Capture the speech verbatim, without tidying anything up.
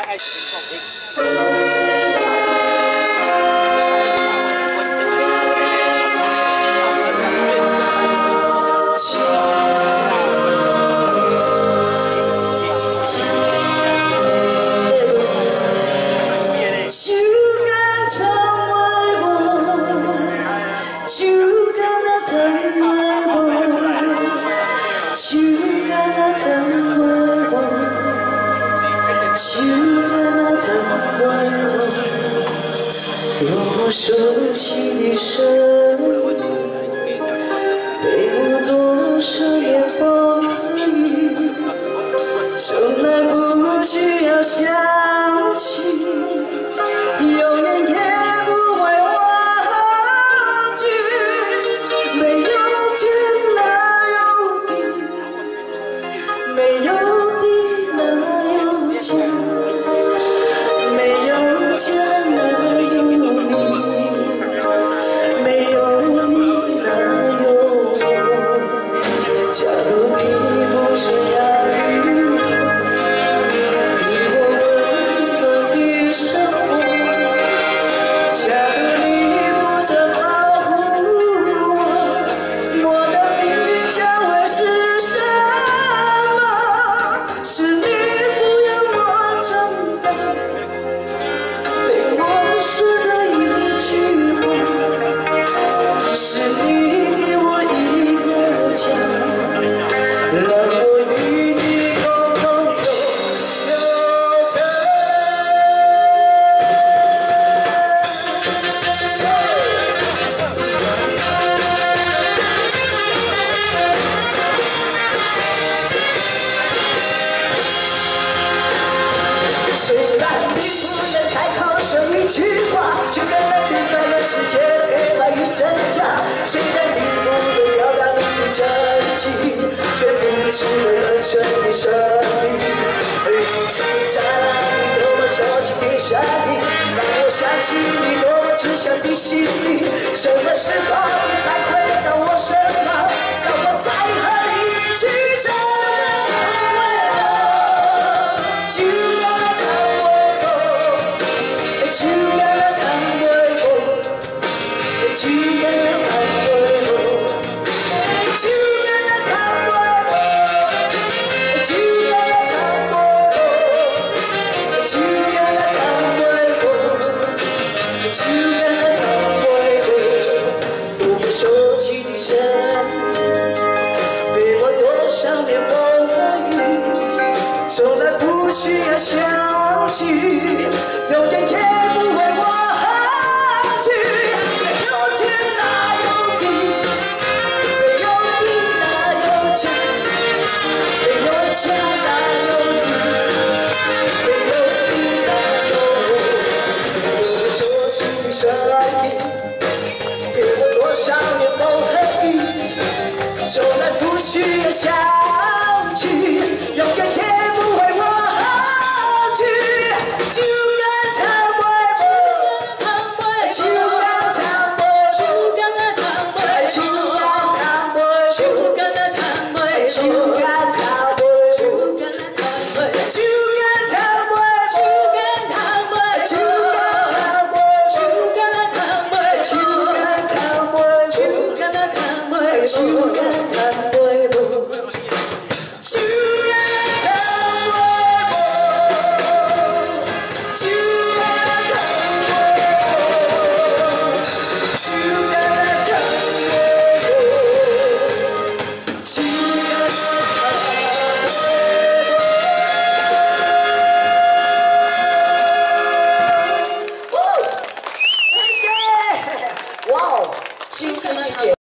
多熟悉的声音，陪我多少年风雨，从来不需要想起，永远也不会忘记。没有天哪有地，没有地哪有家，没有家哪有你。 没有你，哪有我？假如你不是养育我，给我温暖的生活；假如你不曾保护我，我的命运将会是什么？是你不让我长大，对我说的一句话。 是你给我一个家，让我与你共同拥有它。虽然你不能开口说一句话，却可能明白了世界的黑白与真假。 虽然你不能表达你的真情，却不知人生的生命。雨中灿烂，你多么熟悉的声音，让我想起你多么慈祥的心灵。什么时候你才回到我身旁，让我再和你一起走？就让它躺为我，就让它躺为我，就让它。 从来不需要想起，永远也不会忘。